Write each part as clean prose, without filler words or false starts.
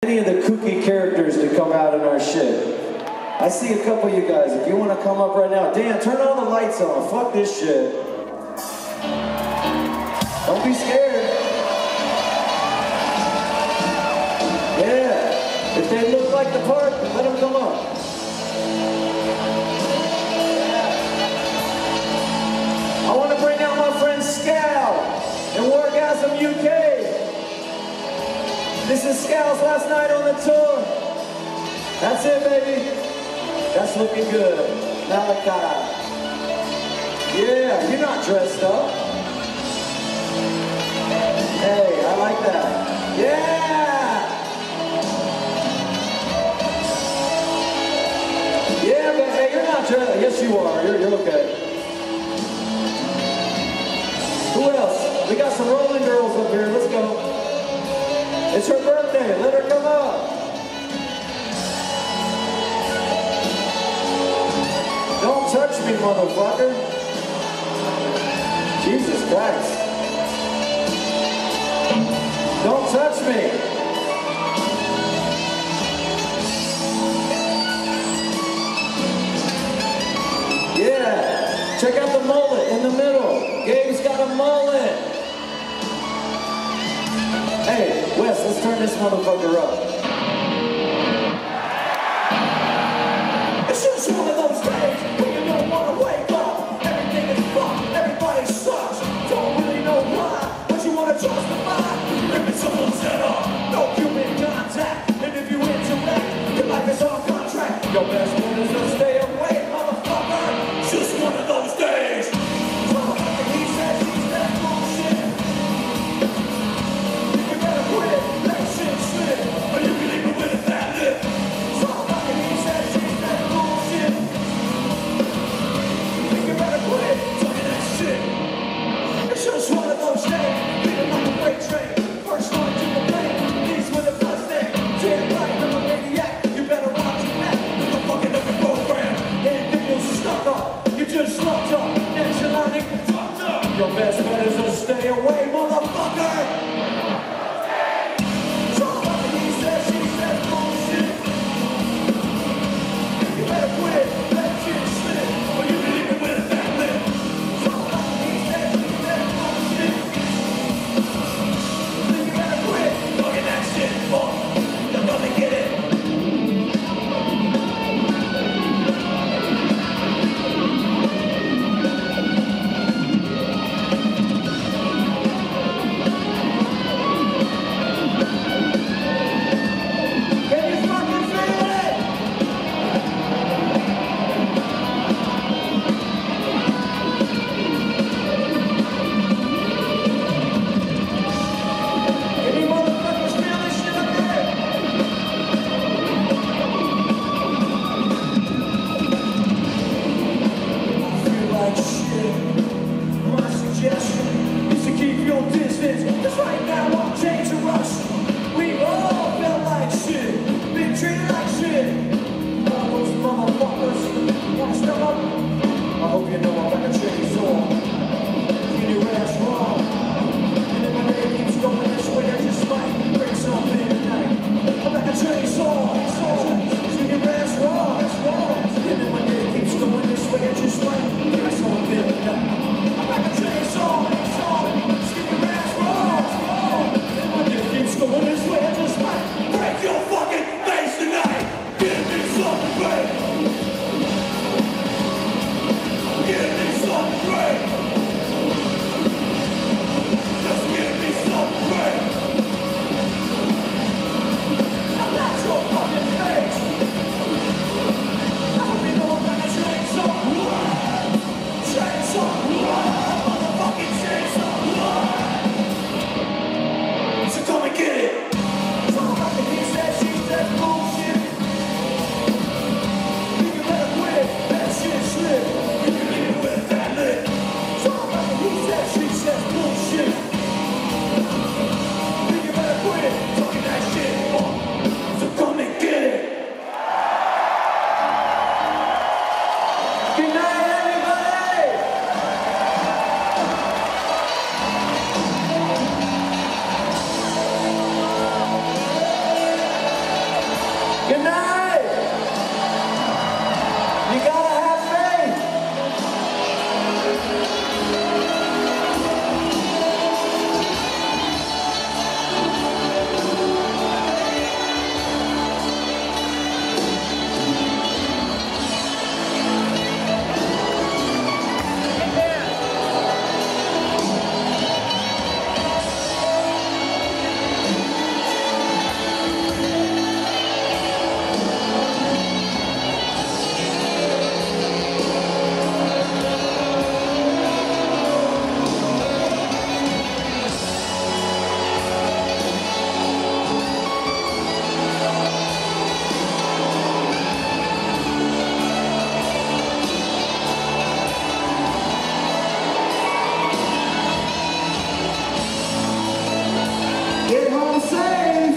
any of the kooky characters to come out in our shit. I see a couple of you guys. If you want to come up right now, Dan, turn all the lights on. Fuck this shit. Don't be scared. Yeah. If they look like the part, let them come up. I want to bring out my friend Scal in Wargasm UK. This is Scal's last night on the tour. That's it, baby. That's looking good. Malachi. Yeah, you're not dressed up. Hey, I like that. Yeah! Yeah, baby, you're not dressed up. Yes, you are. You're okay. Who else? We got some rolling girls up here. Let's go. It's her birthday. Let her come up. Don't touch me, motherfucker. Jesus Christ. Don't touch me. Yeah. Check out the mullet in the middle. Gabe's got a mullet. Hey, Wes, let's turn this motherfucker up. It's just one of those days when you don't want to wake up. Everything is fucked, everybody sucks. Don't really know why, but you want to justify. Ripping someone's head off, no human contact. And if you interact, your life is on contract. Your best bet is to stay away, motherfucker. Just one of those days. Motherfucker, he says he's that bullshit. You better quit, let shit slip, or you can leave it with a fat lip. Motherfucker, he says he's that bullshit. You better quit, talking that shit. It's just one of those days, beating like a freight train. First one to the plane, these were the first thing. Damn right, I'm a maniac, you better watch your back. With the fucking up program, individuals are stuck up. You just slumped up, and you're learning fucked up. Your best bet is to stay away, motherfucker. Motherfucker, he says bullshit. You better quit, let shit slip, or you can leave it with a fat lip. Motherfucker, he says bullshit. You better quit, talking that shit, fuck. You're gonna get it. Can you fucking feel it? Any motherfuckers feel this shit up there? I feel like shit. My suggestion is to keep your distance. Cause right now I'm changing rush. We all felt like shit. Been treated like shit. All those motherfuckers wanna step up. I hope you know I'm like a chainsaw. Get your ass wrong. And if my day keeps going this way, I just might break something tonight. I'm like a chainsaw. Get your ass wrong. And if my day keeps going this way, I just might break something tonight. I'm like a chainsaw. Get your ass wrong. And my day keeps going this way, I just might break your fucking face tonight. Give me something, baby. Give me something. Good night. You gotta have faith. Get home safe.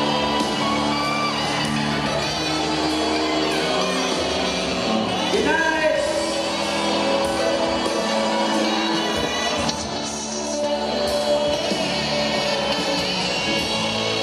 Good night.